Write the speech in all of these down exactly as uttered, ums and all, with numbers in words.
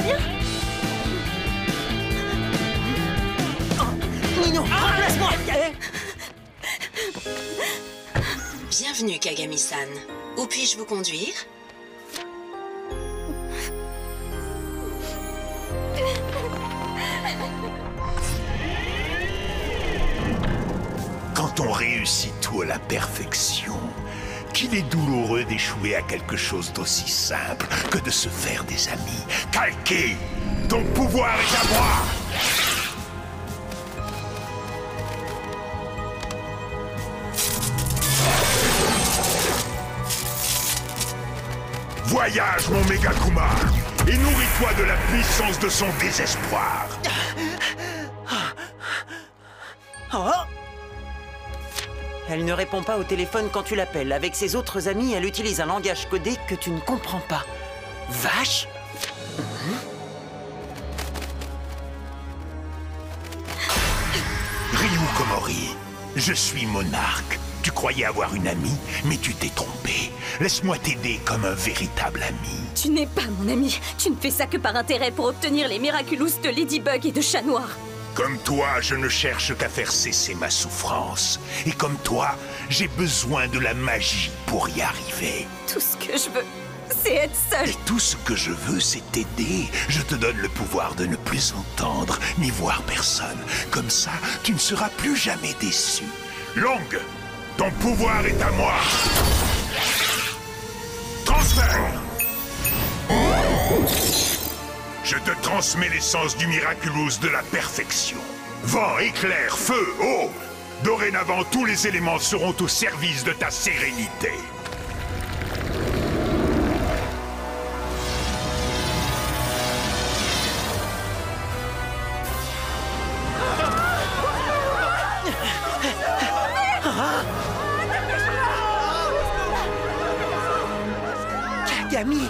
va bien? Oh, Nino, ah, laisse-moi! Bienvenue, Kagami-san. Où puis-je vous conduire? Quand on réussit tout à la perfection, qu'il est douloureux d'échouer à quelque chose d'aussi simple que de se faire des amis. Calqué, ton pouvoir est à moi! Voyage, mon Megakuma, et nourris-toi de la puissance de son désespoir. Oh! Elle ne répond pas au téléphone quand tu l'appelles. Avec ses autres amis, elle utilise un langage codé que tu ne comprends pas. Vache! Ryu Komori, je suis monarque. Tu croyais avoir une amie, mais tu t'es trompé. Laisse-moi t'aider comme un véritable ami. Tu n'es pas mon ami. Tu ne fais ça que par intérêt pour obtenir les Miraculous de Ladybug et de Chat Noir. Comme toi, je ne cherche qu'à faire cesser ma souffrance. Et comme toi, j'ai besoin de la magie pour y arriver. Tout ce que je veux, c'est être seule. Et tout ce que je veux, c'est t'aider. Je te donne le pouvoir de ne plus entendre, ni voir personne. Comme ça, tu ne seras plus jamais déçu. Longue, ton pouvoir est à moi. Transfert. Je te transmets l'essence du Miraculous de la perfection. Vent, éclair, feu, eau. Dorénavant, tous les éléments seront au service de ta sérénité. Kagami!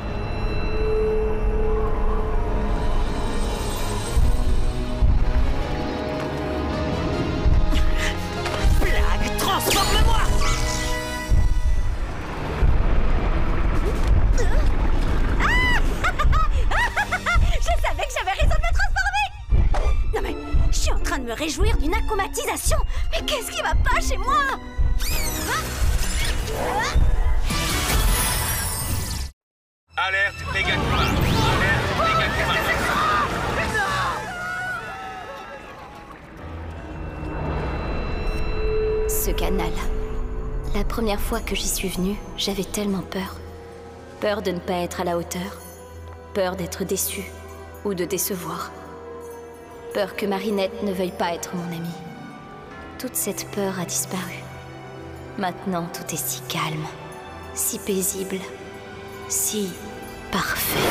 Blague, transforme-moi! Je savais que j'avais raison de me transformer! Non mais, je suis en train de me réjouir d'une acclimatisation. Mais qu'est-ce qui va pas chez moi? Alerte Megakuma! Alerte Megakuma! Ce canal. La première fois que j'y suis venue, j'avais tellement peur. Peur de ne pas être à la hauteur. Peur d'être déçue ou de décevoir. Peur que Marinette ne veuille pas être mon amie. Toute cette peur a disparu. Maintenant, tout est si calme, si paisible, si parfait.